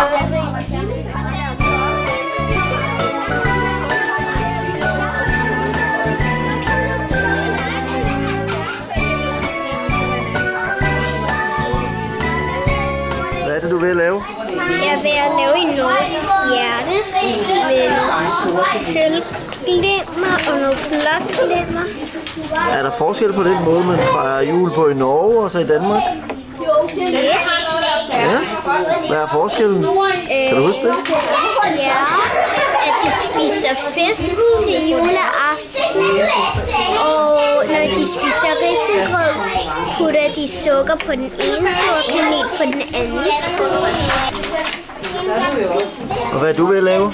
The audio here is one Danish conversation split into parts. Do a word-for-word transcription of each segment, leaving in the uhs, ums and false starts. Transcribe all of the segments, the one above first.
Hvad er det, du vil lave? Jeg er ved at lave en norsk hjerte med sølvglimmer og nogle blåglimmer. Er der forskel på den måde, man fejrer jul på i Norge og så i Danmark? Ja. Ja? Hvad er forskellen? Kan du huske det? Ja, at de spiser fisk til juleaften, og når de spiser risengrød, putter de sukker på den ene side og kanel på den anden side. Og hvad er du ved at lave?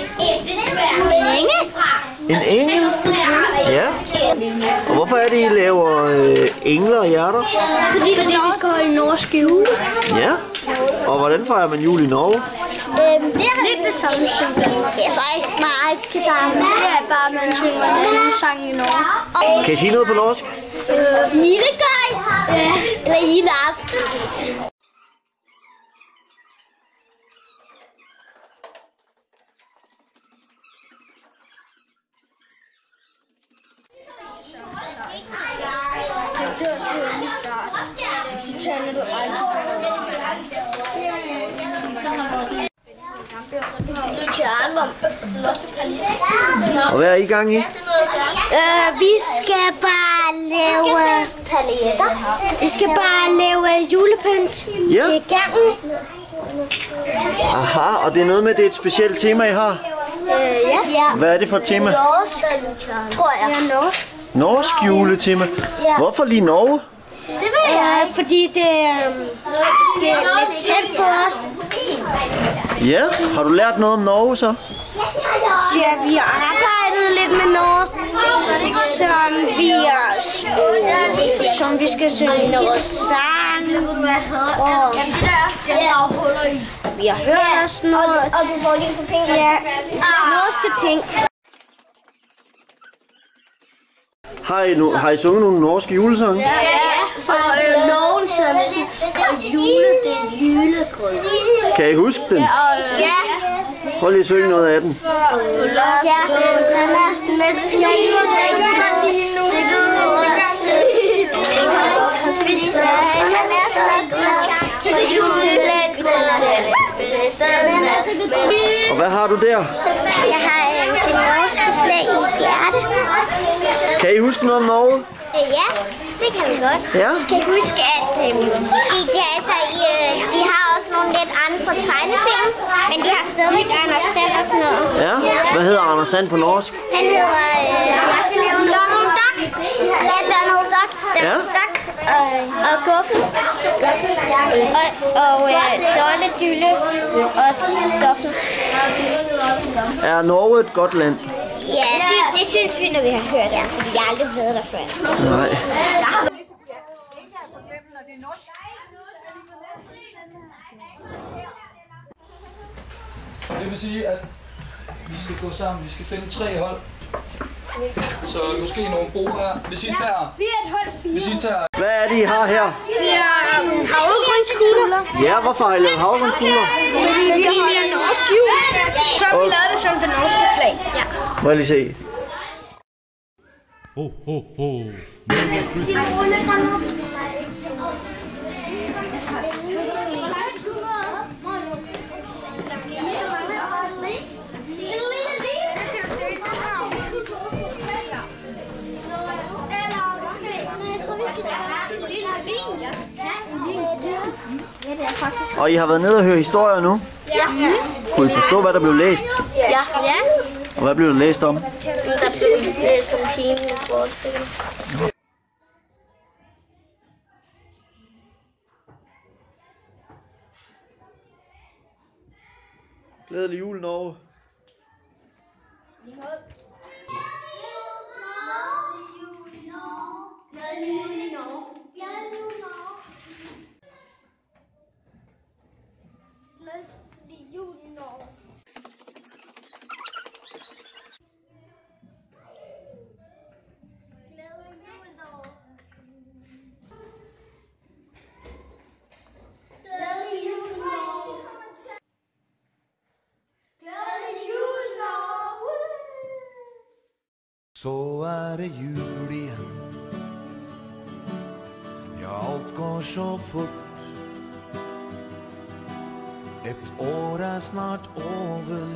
En engel? Ja. Og hvorfor er det, I laver øh, engler og hjerter? Fordi det er det, vi skal holde norsk jul. Ja. Og hvordan fejrer man jul i Norge? Øhm, det er lidt det samme som Danmark. Det er faktisk meget det samme. Det er bare, at man synger en sang i Norge. Kan I sige noget på norsk? Øh, Julegej. Ja. Eller juleaften. Og hvad er I i gang i? Uh, vi skal bare lave paletter. Vi skal bare lave julepynt Ja. til gangen. Aha, og det er noget med, det er et specielt tema, I har? Uh, ja. Hvad er det for et tema? Norsk, tror jeg. Ja, norsk. Norsk juletema. Hvorfor lige Norge? Det ved jeg ikke. Fordi det er måske lidt tæt på os. Ja, har du lært noget om Norge så? Ja, vi har arbejdet lidt med Norge, som vi, er, som vi skal synge noget sang, og vi har hørt os noget, ja, norske ting. Har I, no, har I sunget nogle norske julesange? Ja, ja. Og øh, Norge så næsten, og jule, det er julegrød. Kan I huske den? Ja. Prøv lige at synge noget af den. Ja, så næsten næsten Og hvad har du der? Jeg har øh, det norske flag i hjertet. Kan I huske noget om Norge? Ja, det kan vi godt. Ja? I kan huske, at øh, I, kan, altså, I, øh, de har også nogle lidt andre tegnefilm, men de har stadigvæk Anders Sand og sådan noget. Ja? Hvad hedder Anders Sand på norsk? Han hedder øh, Donald Duck. Ja, Donald Duck. Ja? Duck. Og, og Guffen. Og, og øh, Dolle, Dylle og Guffen. Er Norge et godt land? Ja, det synes vi, når vi har hørt det, fordi jeg aldrig har været der før. Nej. Det vil sige, at vi skal gå sammen. Vi skal finde tre hold. Så måske nogle gode her. Hvis I tager... Vi er et hold fire. Hvis I tager... Hvad er det, I har her? Vi har havregrynskugler. Ja, hvorfor har I lavet havregrynskugler? Fordi vi har norsk jul. Så har vi lavet det som det norske flag. Ja. Må jeg lige se? Ho, ho, ho. Og I har været nede og høre historier nu? Ja. Kunne I forstå, hvad der blev læst? Ja. Ja. Og hvad blev der læst om? Der blev læst om pigens vordstil. Glædelig jul, Norge. Så er det jul igjen. Ja, alt går så fort. Et år er snart over.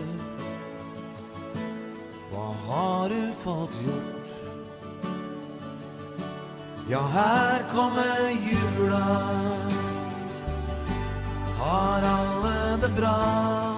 Hva har du fått gjort? Ja, her kommer jula. Har alle det bra?